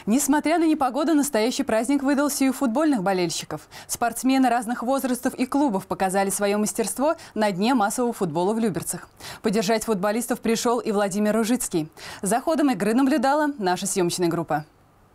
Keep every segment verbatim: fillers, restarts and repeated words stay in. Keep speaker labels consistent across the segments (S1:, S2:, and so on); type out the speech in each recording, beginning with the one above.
S1: Несмотря на непогоду, настоящий праздник выдался и у футбольных болельщиков. Спортсмены разных возрастов и клубов показали свое мастерство на дне массового футбола в Люберцах. Поддержать футболистов пришел и Владимир Ружицкий. За ходом игры наблюдала наша съемочная группа.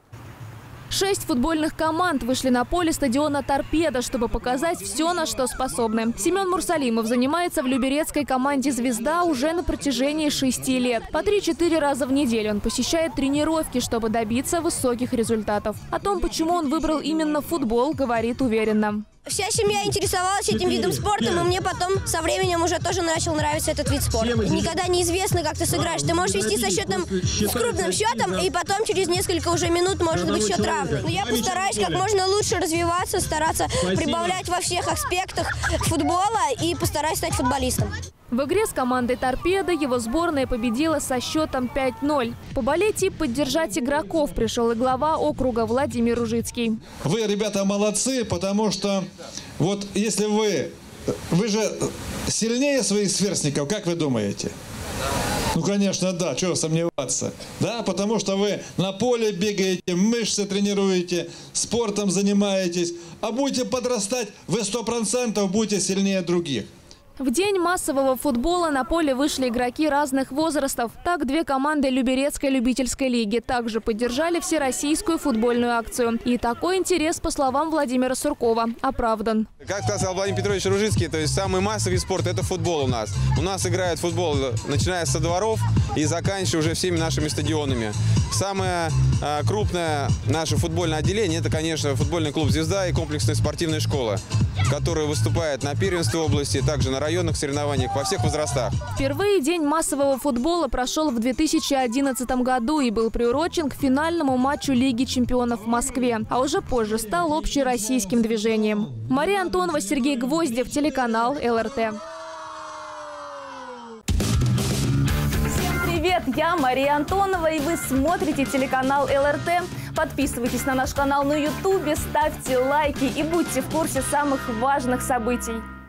S2: Шесть футбольных команд вышли на поле стадиона «Торпедо», чтобы показать все, на что способны. Семен Мурсалимов занимается в люберецкой команде «Звезда» уже на протяжении шести лет. По три-четыре раза в неделю он посещает тренировки, чтобы добиться высоких результатов. О том, почему он выбрал именно футбол, говорит уверенно.
S3: Вся семья интересовалась этим видом спорта, и мне потом со временем уже тоже начал нравиться этот вид спорта. Никогда неизвестно, как ты сыграешь. Ты можешь вести со счетом, с крупным счетом, и потом через несколько уже минут может быть счет равный. Но я постараюсь как можно лучше развиваться, стараться прибавлять во всех аспектах футбола и постараюсь стать футболистом.
S2: В игре с командой «Торпедо» его сборная победила со счетом пять ноль. Поболеть и поддержать игроков пришел и глава округа Владимир Ружицкий.
S4: Вы, ребята, молодцы, потому что вот если вы, вы же сильнее своих сверстников, как вы думаете? Ну, конечно, да, чего сомневаться. Да, потому что вы на поле бегаете, мышцы тренируете, спортом занимаетесь. А будете подрастать, вы сто процентов будете сильнее других.
S2: В день массового футбола на поле вышли игроки разных возрастов. Так, две команды Люберецкой любительской лиги также поддержали всероссийскую футбольную акцию. И такой интерес, по словам Владимира Суркова, оправдан.
S5: Как сказал Владимир Петрович Ружицкий, то есть самый массовый спорт – это футбол у нас. У нас играют в футбол, начиная со дворов и заканчивая уже всеми нашими стадионами. Самое э, крупное наше футбольное отделение – это, конечно, футбольный клуб «Звезда» и комплексная спортивная школа, которая выступает на первенстве области, также на районных соревнованиях во всех возрастах.
S2: Впервые день массового футбола прошел в две тысячи одиннадцатом году и был приурочен к финальному матчу Лиги чемпионов в Москве, а уже позже стал общероссийским движением. Мария Антонова, Сергей Гвоздев, телеканал эл эр тэ. Всем привет, я Мария Антонова, и вы смотрите телеканал эл эр тэ. Подписывайтесь на наш канал на ютубе, ставьте лайки и будьте в курсе самых важных событий.